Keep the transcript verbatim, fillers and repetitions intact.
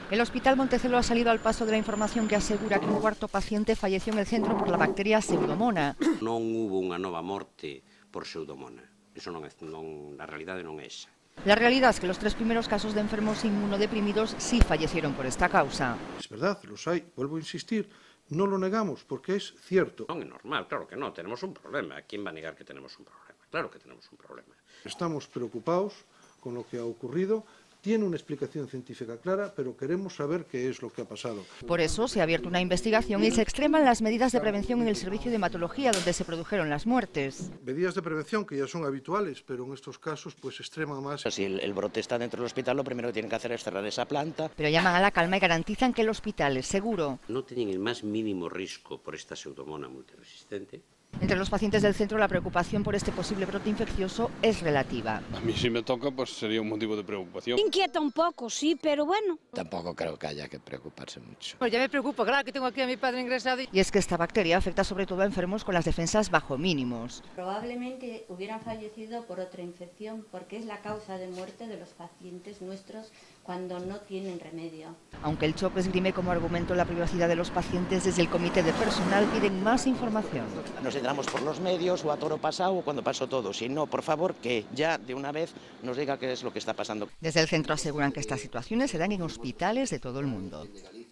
El Hospital Montecelo ha salido al paso de la información que asegura que un cuarto paciente falleció en el centro por la bacteria Pseudomonas. Non hubo unha nova morte por Pseudomonas. Eso non é, non, a realidade non é esa. La realidad es que los tres primeros casos de enfermos inmunodeprimidos sí fallecieron por esta causa. Es verdad, los hay, vuelvo a insistir, no lo negamos porque es cierto. Non é normal, claro que no, tenemos un problema. ¿Quién va a negar que tenemos un problema? Claro que tenemos un problema. Estamos preocupados con lo que ha ocurrido. Tiene una explicación científica clara, pero queremos saber qué es lo que ha pasado. Por eso se ha abierto una investigación y se extreman las medidas de prevención en el servicio de hematología donde se produjeron las muertes. Medidas de prevención que ya son habituales, pero en estos casos pues se extreman más. Si el, el brote está dentro del hospital, lo primero que tienen que hacer es cerrar esa planta. Pero llaman a la calma y garantizan que el hospital es seguro. No tienen el más mínimo riesgo por esta Pseudomonas multiresistente. Entre los pacientes del centro la preocupación por este posible brote infeccioso es relativa. A mí si me toca pues sería un motivo de preocupación. Inquieta un poco, sí, pero bueno. Tampoco creo que haya que preocuparse mucho. Pues ya me preocupo, claro que tengo aquí a mi padre ingresado. Y es que esta bacteria afecta sobre todo a enfermos con las defensas bajo mínimos. Probablemente hubieran fallecido por otra infección porque es la causa de muerte de los pacientes nuestros cuando no tienen remedio. Aunque el C H O P esgrime como argumento la privacidad de los pacientes, desde el comité de personal piden más información. Nos entramos por los medios o a toro pasado o cuando pasó todo. Si no, por favor, que ya de una vez nos diga qué es lo que está pasando. Desde el centro aseguran que estas situaciones se dan en hospitales de todo el mundo.